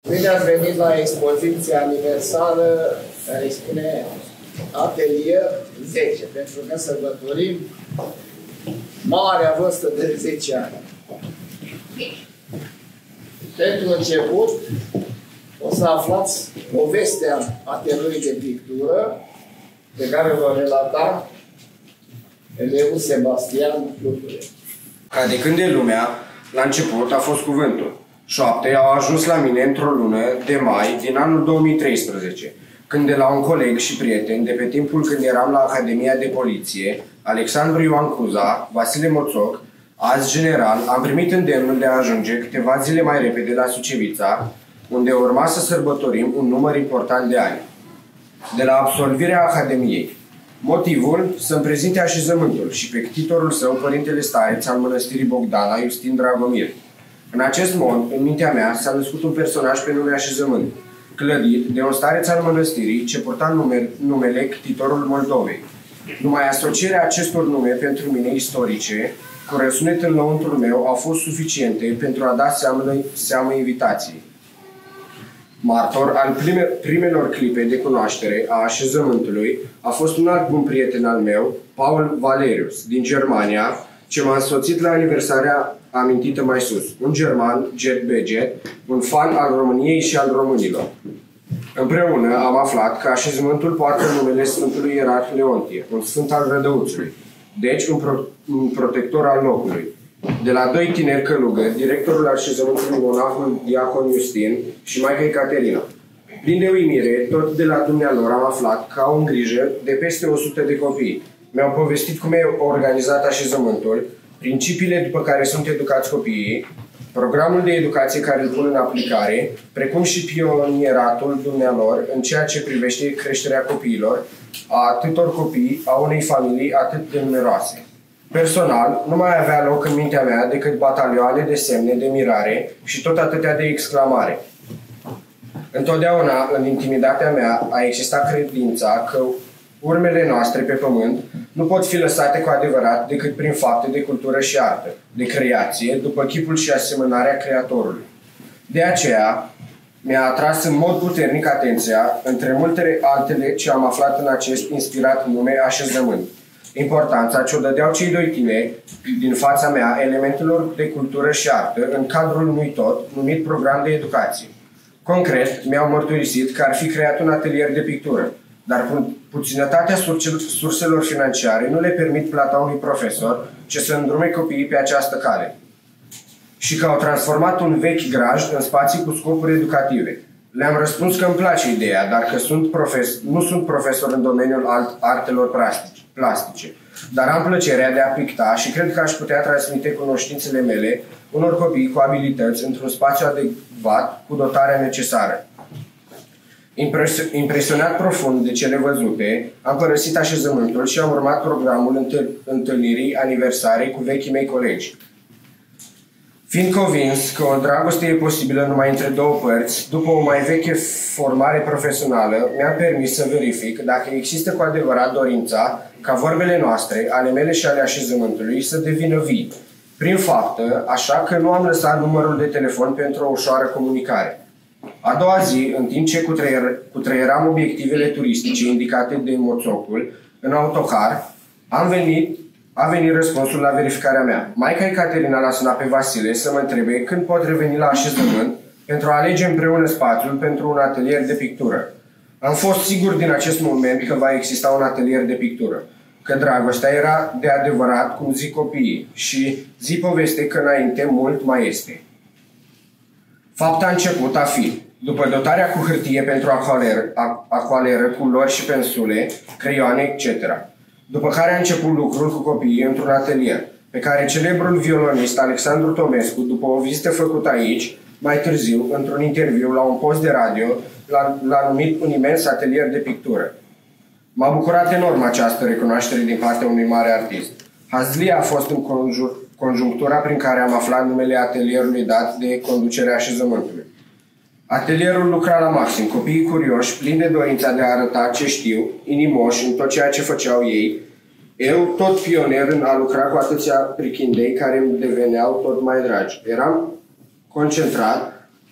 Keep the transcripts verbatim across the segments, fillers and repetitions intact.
Bine ați venit la expoziția aniversară care îi spune Atelier zece, pentru că sărbătorim marea vârstă de zece ani. Pentru început, o să aflați povestea atelierului de pictură pe care o va relata elevul Sebastian Pluture. Ca de când e lumea, la început a fost cuvântul. Șoapte au ajuns la mine într-o lună de mai din anul două mii treisprezece, când de la un coleg și prieten, de pe timpul când eram la Academia de Poliție, Alexandru Ioan Cuza, Vasile Moțoc, azi general, am primit îndemnul de a ajunge câteva zile mai repede la Sucevița, unde urma să sărbătorim un număr important de ani. De la absolvirea Academiei. Motivul, să-mi prezinte așezământul și pe ctitorul său, părintele stareț al Mănăstirii Bogdana, Iustin Dragomir. În acest mod, în mintea mea, s-a născut un personaj pe nume Așezământ, clădit de un stareț al mănăstirii ce purta nume, numele Ctitorul Moldovei. Numai asocierea acestor nume pentru mine istorice, cu răsunet în lăuntrul meu, au fost suficiente pentru a da seamă, seamă invitației. Martor al prime, primelor clipe de cunoaștere a Așezământului a fost un alt bun prieten al meu, Paul Valerius, din Germania, ce m-a însoțit la aniversarea amintită mai sus. Un german, jet beget, un fan al României și al românilor. Împreună am aflat că Așezământul poartă numele Sfântului Ierarh Leontie, un sfânt al Rădăuțului, deci un, pro un protector al locului. De la doi tineri călugări, directorul Așezământului, monahul Diacon Iustin și maica Caterina. Plin de uimire, tot de la dumnealor am aflat că au în grijă de peste o sută de copii. Mi-au povestit cum e organizat Așezământul, principiile după care sunt educați copiii, programul de educație care îl pun în aplicare, precum și pionieratul dumnealor în ceea ce privește creșterea copiilor, a atâtor copii, a unei familii atât de numeroase. Personal, nu mai avea loc în mintea mea decât batalioane de semne de mirare și tot atâtea de exclamare. Întotdeauna, în intimitatea mea, a existat credința că urmele noastre pe pământ nu pot fi lăsate cu adevărat decât prin fapte de cultură și artă, de creație, după chipul și asemănarea Creatorului. De aceea, mi-a atras în mod puternic atenția, între multele altele ce am aflat în acest inspirat nume Așezământ, importanța ce o dădeau cei doi tineri din fața mea elementelor de cultură și artă în cadrul unui tot numit program de educație. Concret, mi-au mărturisit că ar fi creat un atelier de pictură, dar pu puținătatea surselor financiare nu le permit plata unui profesor ce să îndrume copiii pe această cale. Și că au transformat un vechi grajd în spații cu scopuri educative. Le-am răspuns că îmi place ideea, dar că sunt profes nu sunt profesor în domeniul alt artelor plastice, plastice, dar am plăcerea de a picta și cred că aș putea transmite cunoștințele mele unor copii cu abilități într-un spațiu adecvat cu dotarea necesară. Impres impresionat profund de cele văzute, am părăsit Așezământul și am urmat programul întâlnirii aniversare cu vechii mei colegi. Fiind convins că o dragoste e posibilă numai între două părți, după o mai veche formare profesională, mi-am permis să verific dacă există cu adevărat dorința ca vorbele noastre, ale mele și ale Așezământului, să devină vii, prin faptă, așa că nu am lăsat numărul de telefon pentru o ușoară comunicare. A doua zi, în timp ce cutreieram obiectivele turistice indicate de Moțocul în autocar, am venit, a venit răspunsul la verificarea mea. Maica Caterina l-a sunat pe Vasile să mă întrebe când pot reveni la Așezământ pentru a alege împreună spațiul pentru un atelier de pictură. Am fost sigur din acest moment că va exista un atelier de pictură, că dragostea era de adevărat, cum zic copiii, și zi poveste că înainte mult mai este. Fapta a început a fi, după dotarea cu hârtie pentru acoaleră, culori și pensule, creioane, et cetera. După care a început lucrul cu copiii într-un atelier, pe care celebrul violonist Alexandru Tomescu, după o vizită făcută aici, mai târziu, într-un interviu la un post de radio, l-a numit un imens atelier de pictură. M-a bucurat enorm această recunoaștere din partea unui mare artist. Hazlia a fost în conjunctura prin care am aflat numele atelierului dat de conducerea Așezământului. Atelierul lucra la maxim, copiii curioși, plini de dorința de a arăta ce știu, inimoși în tot ceea ce făceau ei, eu tot pionier în a lucra cu atâția prichindei care îmi deveneau tot mai dragi. Eram concentrat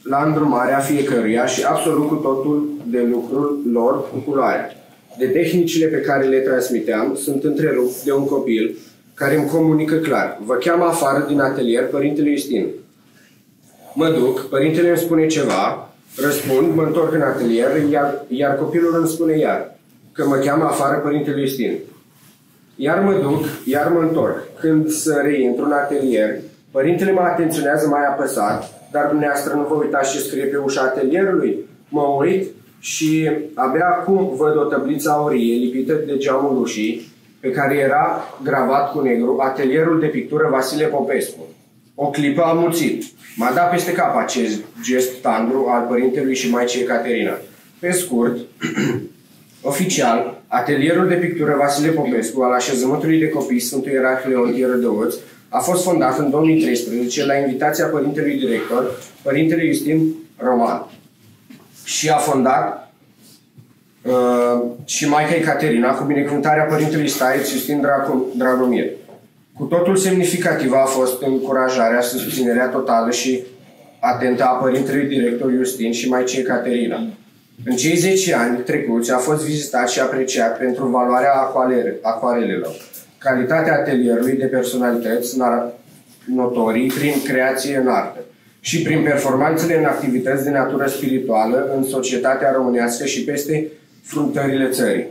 la îndrumarea fiecăruia și absolut cu totul de lucrul lor cu culoarea. De tehnicile pe care le transmiteam, sunt întrerupt de un copil care îmi comunică clar. Vă cheamă afară din atelier părintele Iustin. Mă duc, părintele îmi spune ceva, răspund, mă întorc în atelier, iar, iar copilul îmi spune iar că mă cheamă afară părintele Iustin. Iar mă duc, iar mă întorc. Când să reintru în atelier, părintele mă atenționează mai apăsat, dar dumneavoastră nu vă uitați ce scrie pe ușa atelierului? Mă uit și abia acum văd o tăbliță aurie lipită de geamul ușii, pe care era gravat cu negru atelierul de pictură Vasile Popescu. O clipă am muțit. M-a dat peste cap acest gest tandru al părintelui și maicii Ecaterina. Pe scurt, oficial, atelierul de pictură Vasile Popescu al așezământului de copii Sfântul Ierarh Leontie Rădăuț a fost fondat în două mii treisprezece la invitația părintelui director, părintele Iustin Roman. Și a fondat uh, și maica Ecaterina cu binecuvântarea părintelui stareț Iustin Dragomir. Cu totul semnificativă a fost încurajarea, susținerea totală și atentă a părintelui director Iustin și maicii Ecaterina. În cei zece ani trecuți a fost vizitat și apreciat pentru valoarea acoarelelor, calitatea atelierului de personalități notorii prin creație în artă și prin performanțele în activități de natură spirituală în societatea românească și peste fruntările țării.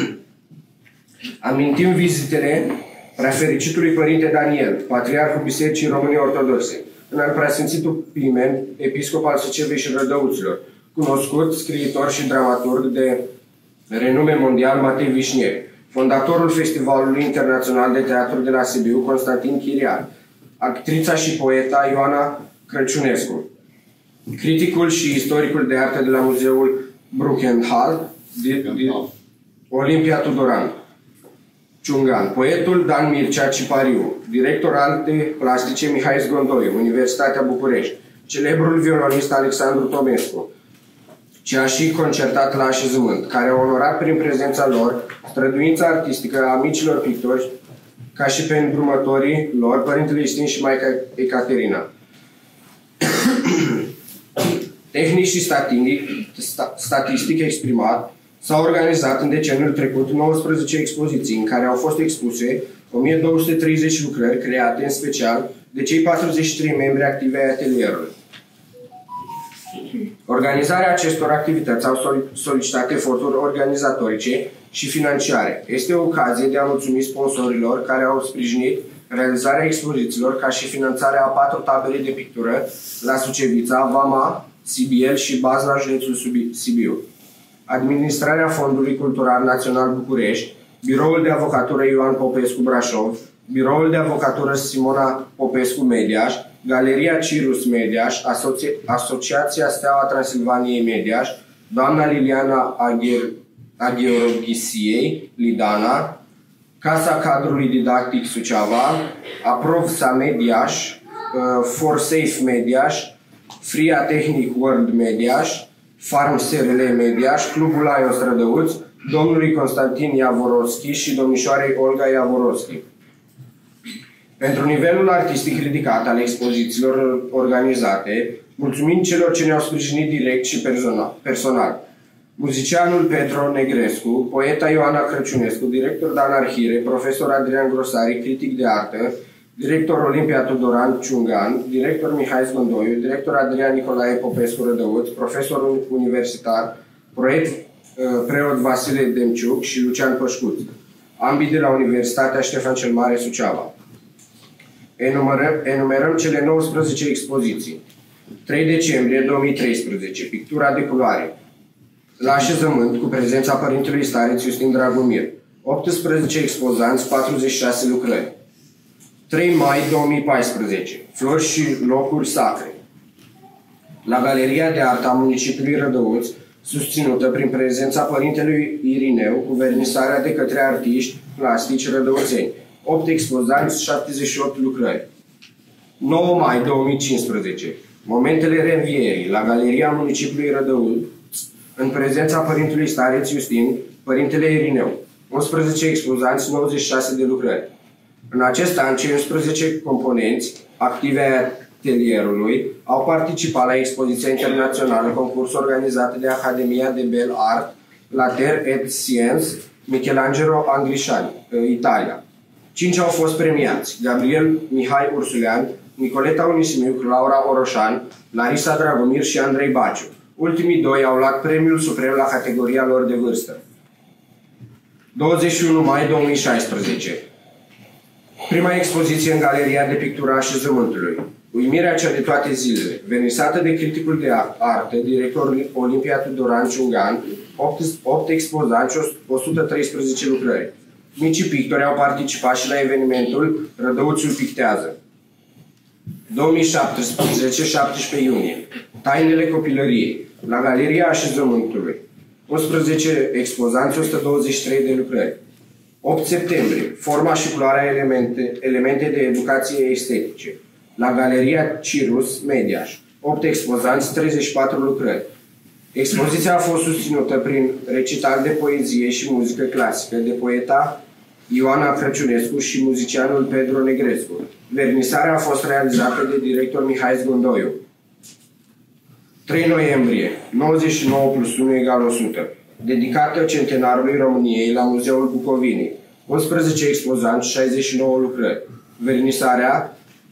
Amintim vizitele Preafericitului Părinte Daniel, Patriarhul Bisericii Române Ortodoxe, în al Preasfințitul Pimen, episcop al Sucevei și Rădăuților, cunoscut scriitor și dramaturg de renume mondial Matei Vișnier, fondatorul Festivalului Internațional de Teatru de la Sibiu, Constantin Chirian, actrița și poeta Ioana Crăciunescu, criticul și istoricul de artă de la Muzeul Bruckenthal, Olimpia Tudoran, Ciungan, poetul Dan Mircea Cipariu, director alte plastice Mihai Zgondoiu, Universitatea București, celebrul violonist Alexandru Tomescu, ce a și concertat la așezământ, care a onorat prin prezența lor străduința artistică a micilor pictori, ca și pe îndrumătorii lor, Părintele Iustin și maica Ecaterina. Tehnic și statistic, statistic exprimat, s-au organizat în deceniul trecut nouăsprezece expoziții, în care au fost expuse o mie două sute treizeci lucrări create în special de cei patruzeci și trei membri activi ai atelierului. Organizarea acestor activități au solicitat eforturi organizatorice și financiare. Este o ocazie de a mulțumi sponsorilor care au sprijinit realizarea expozițiilor, ca și finanțarea a patru tabere de pictură la Sucevița, Vama, Sibiel și Bazna, județul Sibiu. Administrarea Fondului Cultural Național București, Biroul de Avocatură Ioan Popescu Brașov, Biroul de Avocatură Simona Popescu Mediaș, Galeria Cirus Mediaș, Asoci Asociația Steaua Transilvaniei Mediaș, doamna Liliana Agheoroghisiei Lidana, Casa Cadrului Didactic Suceava, Aprovsa Mediaș, uh, For Safe Mediaș, Fria Technic World Mediaș, Farm S R L Mediaș, Clubul Lions Rădăuț, domnului Constantin Iavoroschi și domnișoarei Olga Iavoroschi. Pentru nivelul artistic ridicat al expozițiilor organizate, mulțumim celor ce ne-au sprijinit direct și personal. Muzicianul Petro Negrescu, poeta Ioana Crăciunescu, director Dan Arhire, profesor Adrian Grosari, critic de artă, director Olimpia Tudoran Ciungan, director Mihai Zgondoiu, director Adrian Nicolae Popescu Rădăuț, profesor universitar, proiect preot Vasile Demciuc și Lucian Pășcuț, ambii de la Universitatea Ștefan cel Mare Suceava. Enumerăm, enumerăm cele nouăsprezece expoziții. trei decembrie două mii treisprezece, Pictura de culoare, la așezământ cu prezența Părintelui Stareț Iustin Dragomir, optsprezece expozanți, patruzeci și șase lucrări. trei mai două mii paisprezece, Flori și locuri sacre, la Galeria de Artă a municipiului Rădăuț, susținută prin prezența Părintelui Irineu cu vernisarea de către artiști plastici rădăuțeni, opt expozanți, șaptezeci și opt lucrări. nouă mai două mii cincisprezece, Momentele Reînvierii, la Galeria municipiului Rădăuț, în prezența Părintelui Stareț Iustin, Părintele Irineu, unsprezece expozanți, nouăzeci și șase de lucrări. În acest an, cei unsprezece componenți active atelierului au participat la expoziția internațională, concurs organizat de Academia de Belle Art, La Terre et Sciences, Michelangelo Angrisciani, Italia. Cinci au fost premiați: Gabriel Mihai Ursulean, Nicoleta Unisimiuc, Laura Oroșan, Larisa Dragomir și Andrei Baciu. Ultimii doi au luat premiul suprem la categoria lor de vârstă. douăzeci și unu mai două mii șaisprezece. Prima expoziție în Galeria de Pictură a Așezământului. Uimirea cea de toate zilele. Vernisată de criticul de artă, directorul Olimpia Tudoran Ciungan, opt expozanți, o sută treisprezece lucrări. Micii pictori au participat și la evenimentul Rădăuțul pictează. două mii șaptesprezece, șaptesprezece iunie. Tainele copilăriei. La Galeria Așezământului. unsprezece expozanți, o sută douăzeci și trei de lucrări. opt septembrie. Forma și culoarea elemente, elemente de educație estetice. La Galeria Cirus, Mediaș. opt expozanți, treizeci și patru lucrări. Expoziția a fost susținută prin recital de poezie și muzică clasică de poeta Ioana Crăciunescu și muzicianul Pedro Negrescu. Vernisarea a fost realizată de director Mihai Zgondoiu. trei noiembrie, nouăzeci și nouă plus unu egal o sută. Dedicată centenarului României la Muzeul Bucovinii. unsprezece expozanți, șaizeci și nouă lucrări. Vernisarea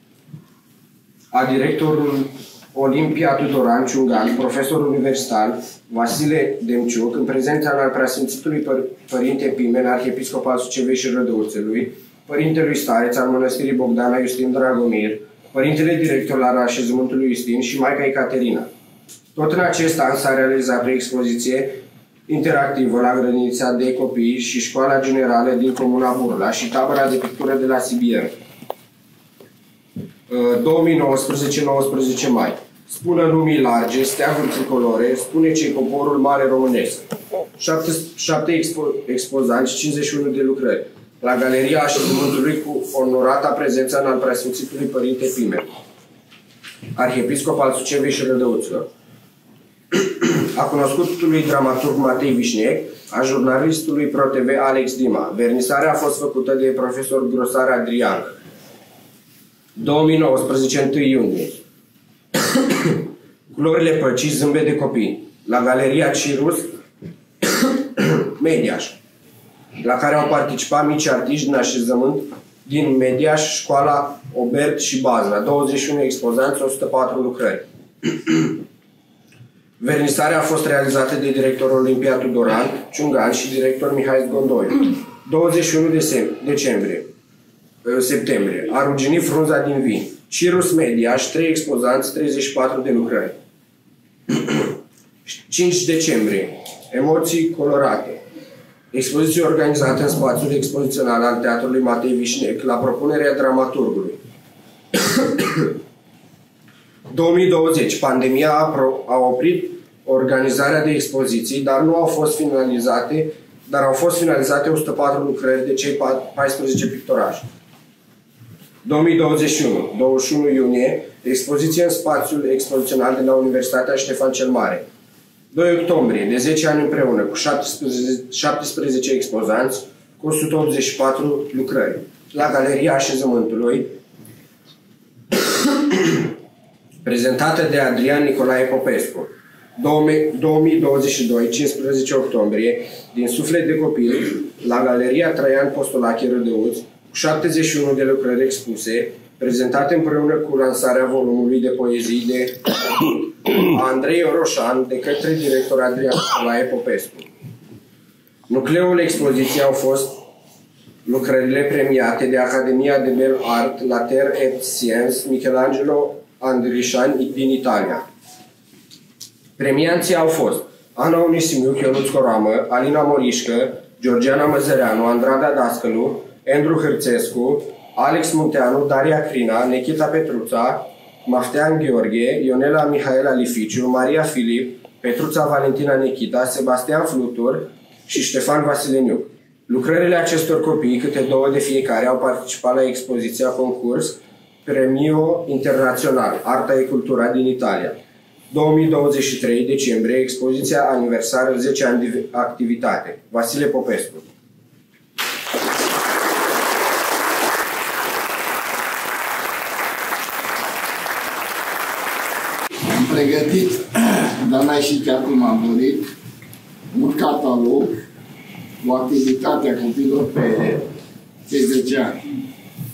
a directorul Olimpia Tudoran Ciungan, profesor universitar Vasile Demciuc, în prezența al Preasfințitului Păr Părinte Pimen, arhiepiscop al Sucevei și Rădăuțelui, Părintelui Stareț al Mănăstirii Bogdana Iustin Dragomir, Părintele director al Așezământului Iustin și Maica Ecaterina. Tot în acest an s-a realizat o expoziție interactivă la grădinița de copii și școala generală din Comuna Burla și tabăra de pictură de la Sibier. două mii nouăsprezece, nouăsprezece mai. Spună lumii large, steaguri tricolore, spune ce poporul mare românesc. Șapte, șapte expo, expozanți, cincizeci și unu de lucrări. La Galeria Așezământului cu onorata prezența în al Preasfințitului Părinte Pimen, arhiepiscop al Sucevei și Rădăuților. A cunoscutului dramaturg Matei Vișnec, a jurnalistului ProTV Alex Dima. Vernisarea a fost făcută de profesor Grosar Adrian. două mii nouăsprezece, unu iunie. Culorile păcii, zâmbet de copii. La Galeria Cirus, Mediaș, la care au participat mici artiști din așezământ din Mediaș, Școala Obert și Bazna. douăzeci și unu expozanți, o sută patru lucrări. Vernisarea a fost realizată de directorul Olimpia Tudoran Ciungan și director Mihai Zgondoiu. douăzeci și unu decembrie, septembrie. A ruginit frunza din vin. Cirus Mediaș, trei expozanți, treizeci și patru de lucrări. cinci decembrie. Emoții colorate. Expoziție organizată în spațiul expozițional al Teatrului Matei Vișnec la propunerea dramaturgului. două mii douăzeci. Pandemia a oprit organizarea de expoziții, dar nu au fost finalizate, dar au fost finalizate o sută patru lucrări de cei paisprezece pictorași. două mii douăzeci și unu. douăzeci și unu iunie. Expoziție în spațiul expozițional de la Universitatea Ștefan cel Mare. doi octombrie. De zece ani împreună, cu șaptesprezece expozanți, cu o sută optzeci și patru lucrări. La Galeria Așezământului, prezentată de Adrian Nicolae Popescu. două mii douăzeci și doi, cincisprezece octombrie, din Suflet de copil, la Galeria Traian Postolache Rădăuți, cu șaptezeci și unu de lucrări expuse, prezentate împreună cu lansarea volumului de poezii de Andrei Oroșan, de către director Adrian Nicolae Popescu. Nucleul expoziției au fost lucrările premiate de Academia de Belle Art, La Terre et Sciences, Michelangelo Angrisciani din Italia. Premianții au fost Ana Unisimiuc, Ionuț Coramă, Alina Morișcă, Georgiana Măzăreanu, Andrada Dascălu, Andrew Hârțescu, Alex Munteanu, Daria Crina, Nechita Petruța, Maftean Gheorghe, Ionela Mihaela Lificiu, Maria Filip, Petruța Valentina Nechita, Sebastian Flutur și Ștefan Vasileniuc. Lucrările acestor copii, câte două de fiecare, au participat la expoziția concurs Premio Internațional, Arta e Cultura din Italia. două mii douăzeci și trei decembrie, expoziția aniversară zece ani de activitate. Vasile Popescu. pregătit, dar n-ai și chiar cum am dorit, un catalog cu activitatea copilor pe cei zece ani.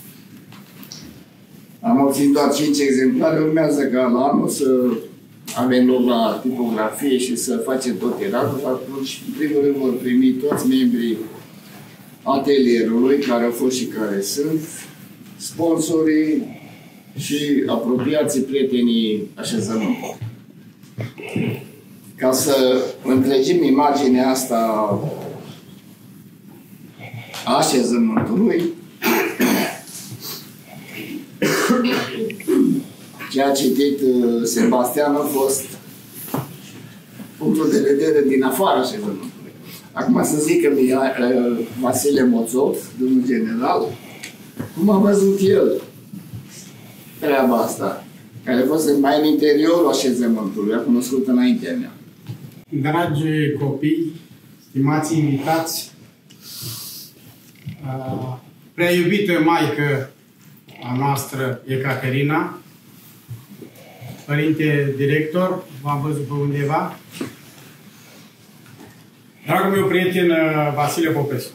Am obținut doar cinci exemplare, urmează ca la anul să avem loc la tipografie și să facem tot tiratul. Atunci, în primul rând, vor primi toți membrii atelierului, care au fost și care sunt, sponsorii și apropiații prietenii așezământului. Ca să întregim imaginea asta a așezământului, ce a citit Sebastian a fost punctul de vedere din afara așezământului. Acum să zic că Vasile Moțov, domnul general, cum a văzut el treaba asta, care a fost mai în interiorul așezământului, a cunoscut înaintea mea. Dragi copii, stimați invitați, prea iubită maică a noastră, Ecaterina, părinte director, v-am văzut pe undeva, dragul meu prieten Vasile Popescu.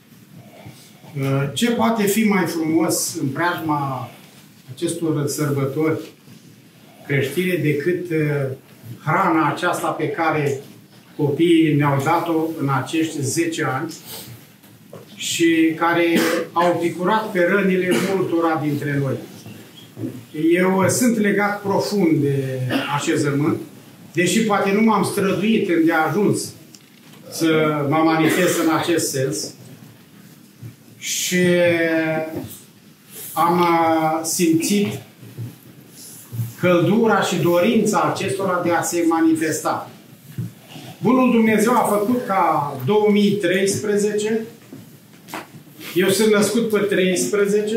Ce poate fi mai frumos în preajma acestor sărbători creștine decât hrana aceasta pe care copiii ne-au dat-o în acești zece ani și care au picurat pe rănile multora dintre noi. Eu sunt legat profund de așezământ, deși poate nu m-am străduit îndeajuns să mă manifest în acest sens, și am simțit căldura și dorința acestora de a se manifesta. Bunul Dumnezeu a făcut ca două mii treisprezece, eu sunt născut pe treisprezece,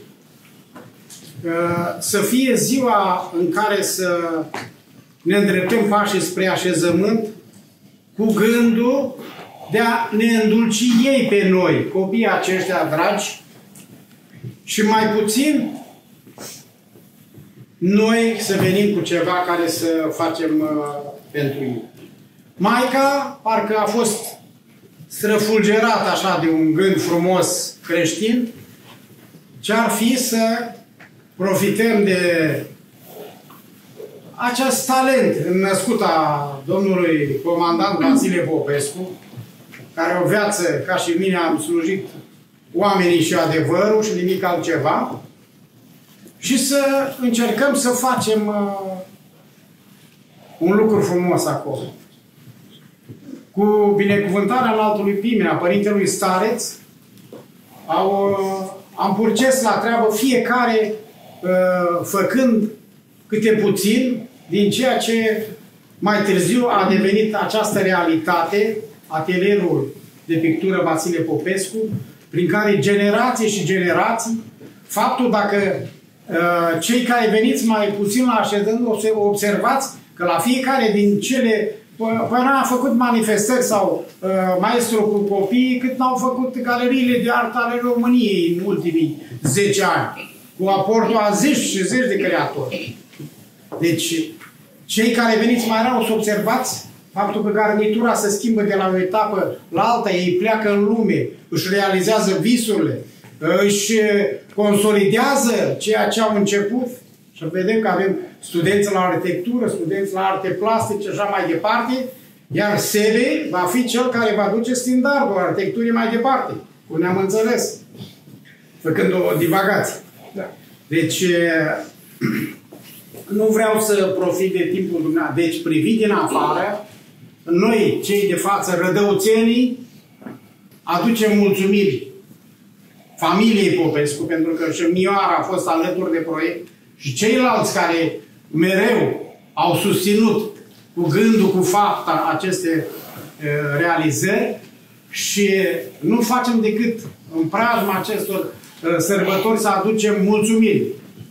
să fie ziua în care să ne îndreptăm pașii spre așezământ cu gândul de a ne îndulci ei pe noi, copiii aceștia dragi, și mai puțin noi să venim cu ceva care să facem uh, pentru ei. Maica parcă a fost străfulgerat așa de un gând frumos creștin, ce-ar fi să profităm de acest talent născut a domnului comandant Vasile Popescu, care o viață, ca și mine, am slujit oamenii și adevărul și nimic altceva, și să încercăm să facem uh, un lucru frumos acolo. Cu binecuvântarea înaltului Pimea, părintelui Stareț, au, uh, am purces la treabă, fiecare uh, făcând câte puțin din ceea ce mai târziu a devenit această realitate, atelierul de pictură Vasile Popescu, prin care generații și generații, faptul dacă uh, cei care veniți mai puțin la așezământ, observați că la fiecare din cele, până a făcut manifestări sau uh, maestru cu copiii, cât n-au făcut galeriile de artă ale României în ultimii zece ani, cu aportul a zeci și zeci de creatori. Deci, cei care veniți mai rău să observați faptul că garnitura se schimbă de la o etapă la alta, ei pleacă în lume, își realizează visurile, își consolidează ceea ce au început. Și vedem că avem studenți la arhitectură, studenți la arte plastice și așa mai departe, iar Sebe va fi cel care va duce standardul arhitecturii mai departe, cum ne-am înțeles, făcând o divagație. Deci, nu vreau să profit de timpul dumneavoastră. Deci, privit din afară, noi, cei de față, rădăuțenii, aducem mulțumiri familiei Popescu, pentru că și Mioara a fost alături de proiect, și ceilalți care mereu au susținut cu gândul, cu fapta aceste uh, realizări, și nu facem decât în preajma acestor uh, sărbători să aducem mulțumiri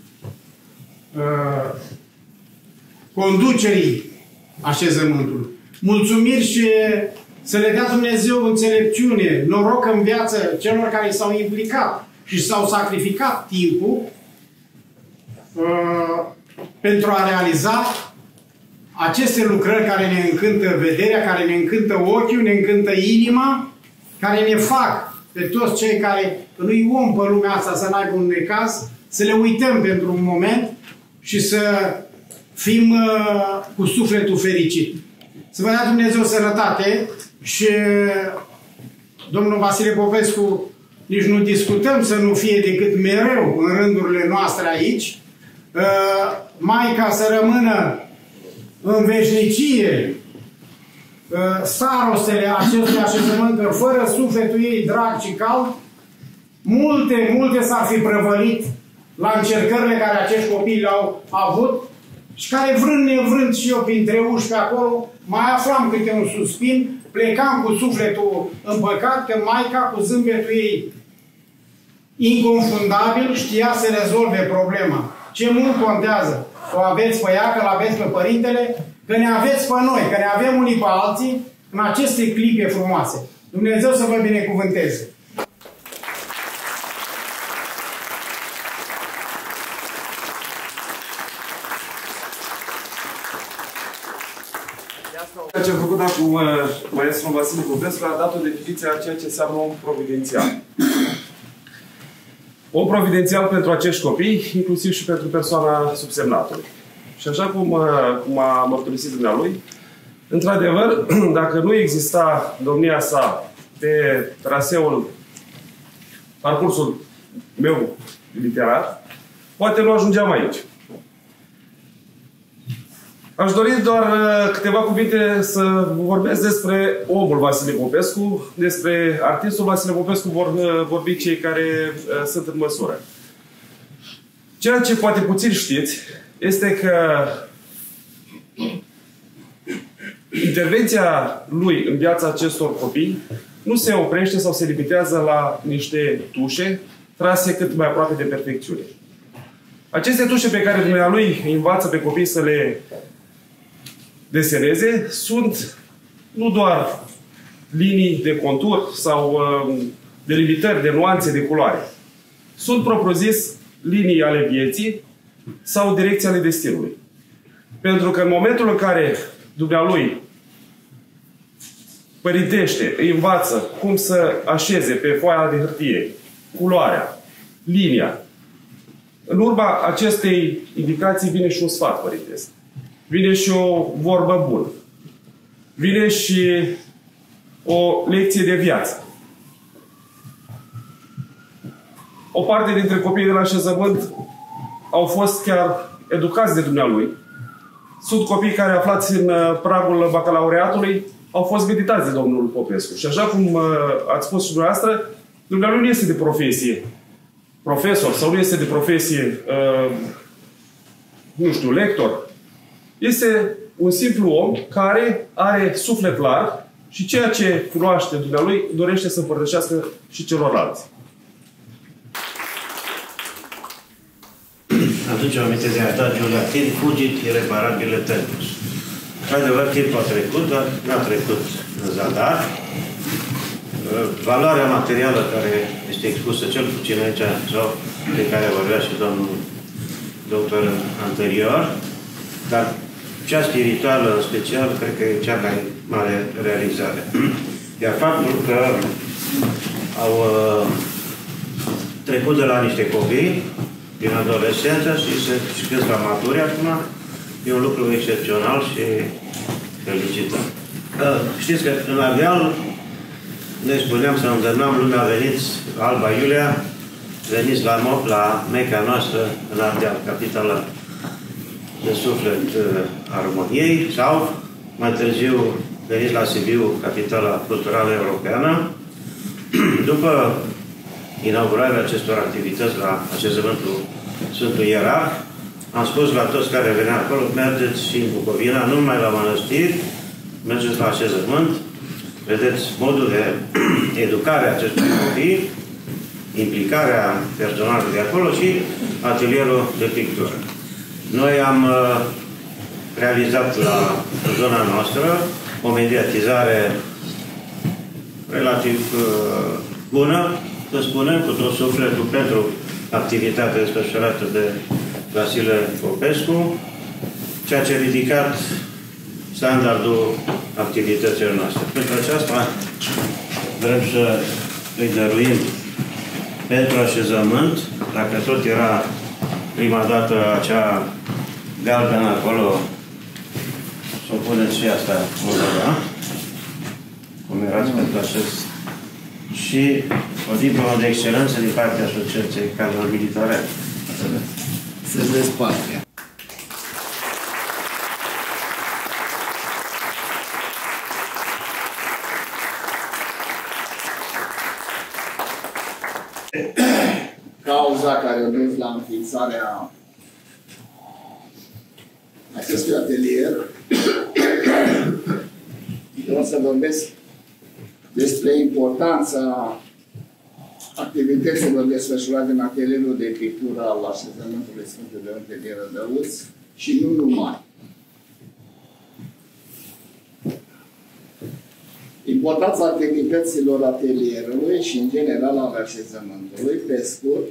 uh, conducerii așezământului. Mulțumiri și să le dea Dumnezeu înțelepciune, noroc în viață celor care s-au implicat și s-au sacrificat timpul uh, pentru a realiza aceste lucrări care ne încântă vederea, care ne încântă ochiul, ne încântă inima, care ne fac pe toți cei care, că nu-i om pe lumea asta să n-aibă un necaz, să le uităm pentru un moment și să fim uh, cu sufletul fericit. Să vă dea Dumnezeu sănătate și domnul Vasile Popescu, nici nu discutăm să nu fie decât mereu în rândurile noastre aici. Uh, Maica să rămână în veșnicie, uh, starostele acestui așezământ, că fără sufletul ei drag și cald, multe, multe s-ar fi prăvălit la încercările care acești copii le-au avut și care, vrând nevrând și eu printre uși pe acolo, mai aflam câte un suspin, plecam cu sufletul împăcat, că Maica, cu zâmbetul ei inconfundabil, știa să rezolve problema. Ce mult contează că o aveți pe ea, că l-aveți pe părintele, că ne aveți pe noi, că ne avem unii pe alții în aceste clipe frumoase. Dumnezeu să vă binecuvânteze! Ceea ce a făcut acum maestru Vasile Popescu a dat o definiție a ceea ce înseamnă om providențial. Om providențial pentru acești copii, inclusiv și pentru persoana subsemnatului. Și așa cum, cum a mărturisit dumnealui, într-adevăr, dacă nu exista domnia sa pe traseul, parcursul meu literar, poate nu ajungeam aici. Aș dori doar câteva cuvinte să vorbesc despre omul Vasile Popescu, despre artistul Vasile Popescu vor vorbi cei care uh, sunt în măsură. Ceea ce poate puțin știți este că intervenția lui în viața acestor copii nu se oprește sau se limitează la niște tușe trase cât mai aproape de perfecțiune. Aceste tușe pe care dumnealui învață pe copii să le deseneze sunt nu doar linii de contur sau uh, delimitări de nuanțe de culoare. Sunt, propriu-zis, linii ale vieții sau direcții ale destinului. Pentru că în momentul în care dumnealui părintește, îi învață cum să așeze pe foaia de hârtie culoarea, linia, în urma acestei indicații vine și un sfat părintesc. Vine și o vorbă bună. Vine și o lecție de viață. O parte dintre copiii de la așezământ au fost chiar educați de dumnealui. Sunt copii care, aflați în pragul bacalaureatului, au fost meditați de domnul Popescu. Și așa cum ați spus și dumneavoastră, dumnealui nu este de profesie profesor sau nu este de profesie, uh, nu știu, lector. Este un simplu om care are suflet larg și ceea ce cunoaște dumnealui dorește să împărtășească și celorlalți. Atunci o amintesc de adagiul latin, fugit ireparabile tempus. Într-adevăr, timpul a trecut, dar n-a trecut în zadar. Valoarea materială care este expusă cel puțin aici, sau de care vorbea și domnul doctor anterior, dar cea spirituală, în special, cred că e cea mai mare realizare. Iar faptul că au uh, trecut de la niște copii din adolescență și se scriu la maturi acum, e un lucru excepțional și felicităm. Uh, știți că în Ardeal ne spuneam să îndemnăm lumea, veniți Alba Iulia, veniți la, la Meca noastră în Ardeal, capitala de suflet uh, armoniei, sau mai târziu veniți la Sibiu, capitala culturală europeană. După inaugurarea acestor activități la așezământul Sfântul Ierarh, am spus la toți care veneau acolo, mergeți și în Bucovina, nu numai la mănăstiri, mergeți la așezământ, vedeți modul de educare a acestor copii, implicarea personalului de acolo și atelierul de pictură. Noi am uh, realizat la zona noastră o mediatizare relativ uh, bună, să spunem, cu tot sufletul pentru activitatea desfășurată de Vasile Popescu, ceea ce a ridicat standardul activităților noastre. Pentru aceasta vrem să îi dăruim pentru așezământ, dacă tot era prima dată acea galbenă acolo, să o puneți și asta undeva, cum erați pentru așez, și o diplomă de excelență din partea Asociației Cadrelor Militare. Să desparte. Cauza care a dus la înființarea acestui atelier, vreau să vorbesc despre importanța activităților desfășurate în atelierul de pictură al așezământului Sfântul Leonte din Rădăuț și nu numai. Importanța activităților atelierului și, în general, al așezământului, pe scurt,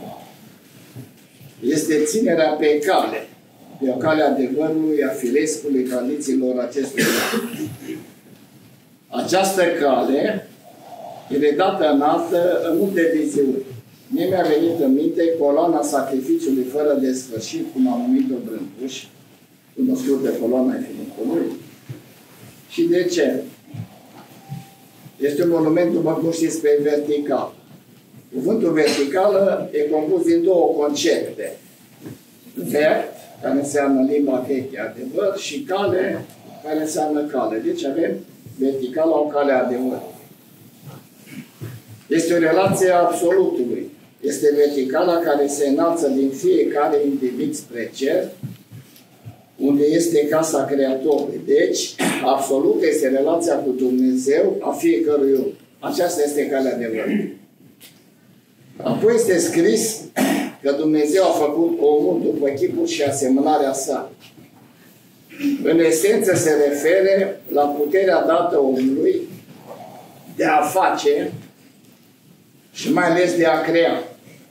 este ținerea pe cale, pe o cale adevărului, a firescului, tradițiilor acestui loc. Această cale e redată înaltă în multe viziuni. Mie mi-a venit în minte coloana sacrificiului fără de sfârșit, cum am numit-o Brâncuș, cunoscut de coloana infinitului. Și de ce? Este un monument, după cum știți, pe vertical. Cuvântul verticală e compus din două concepte. Vert, care înseamnă limba veche, adevăr, și cale, care înseamnă cale. Deci avem verticala, o cale adevăr. Este o relație a absolutului. Este verticala care se înalță din fiecare individ spre cer, unde este casa Creatorului. Deci, absolut este relația cu Dumnezeu a fiecărui om. Aceasta este calea adevărului. Apoi este scris că Dumnezeu a făcut omul după chipul și asemănarea sa. În esență se refere la puterea dată omului de a face și mai ales de a crea.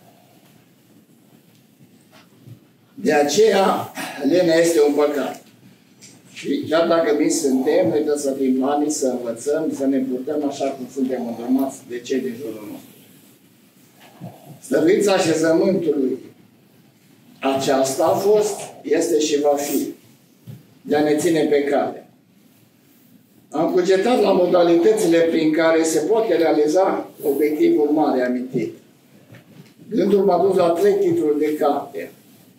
De aceea, lenea este un păcat. Și chiar dacă bine suntem, noi trebuie să fim bani, să învățăm, să ne purtăm așa cum suntem îndrămați de cei din jurul nostru. Stăruința așezământului aceasta a fost, este și va fi, de a ne ține pe cale. Am cugetat la modalitățile prin care se poate realiza obiectivul mare amintit. Gândul m-a dus la trei titluri de carte.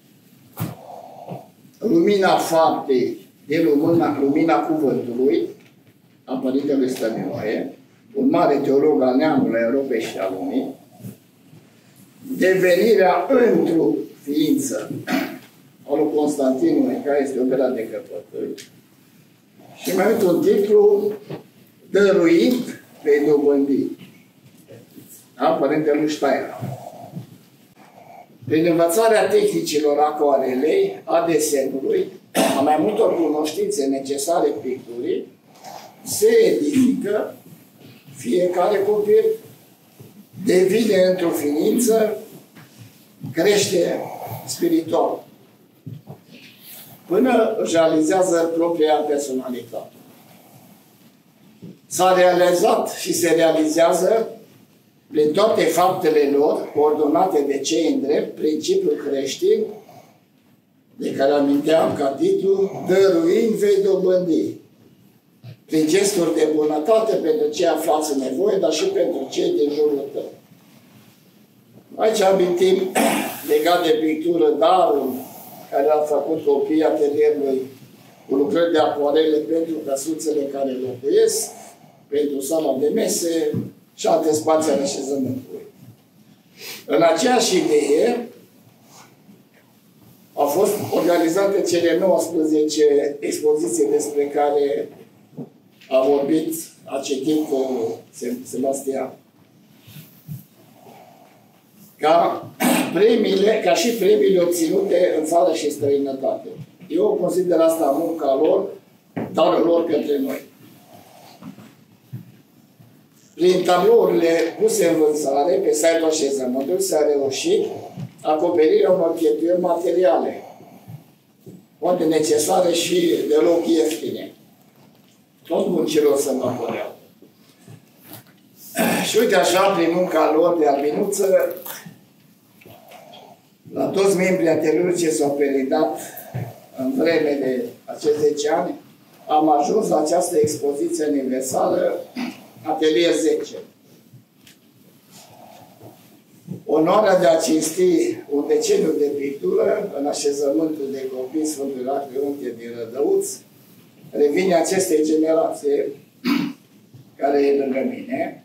Lumina faptei din lumina, lumina cuvântului a Părintelui Stăniloae, un mare teolog al neamului, Europei și a lumii, devenirea într-o ființă a lui Constantinului, care este opera de căpătări, și mai mult un titlu, Dăruind vei dobândi, a Părintelui Steiner. Prin învățarea tehnicilor acoarelei, a desenului, a mai multor cunoștințe necesare picturii, se edifică fiecare copil, devine într-o ființă, crește spiritual, până își realizează propria personalitate. S-a realizat și se realizează prin toate faptele lor, coordonate de cei îndrept, principiul creștin, de care aminteam ca titlu, Dăruind vei dobândi, prin gesturi de bunătate pentru cei aflați în nevoie, dar și pentru cei din jurul tău. Aici amintim, legat de pictură, darul care a făcut copiii atelierului cu lucrări de acoarele pentru căsuțele care locuiesc, pentru sala de mese și alte spații ale așezământului. În aceeași idee au fost organizate cele nouăsprezece expoziții despre care a vorbit, a citit Sebastian. Ca, premiile, ca și premiile obținute în țară și străinătate. Eu consider asta munca lor, darul lor către noi. Prin tablourile puse în vânzare pe site-ul așezământului s-a reușit acoperirea unor cheltuieli materiale, poate necesare și deloc ieftine. tot muncilor să mă păreau. Și uite așa, prin munca lor de albinuță, la toți membrii atelierului ce s-au peridat în vreme de acești zece ani, am ajuns la această expoziție universală, Atelier zece. Onoarea de a cinsti un deceniu de pictură în așezământul de copii Sfântul Irakle Unche din Rădăuț revine acestei generații care e lângă mine.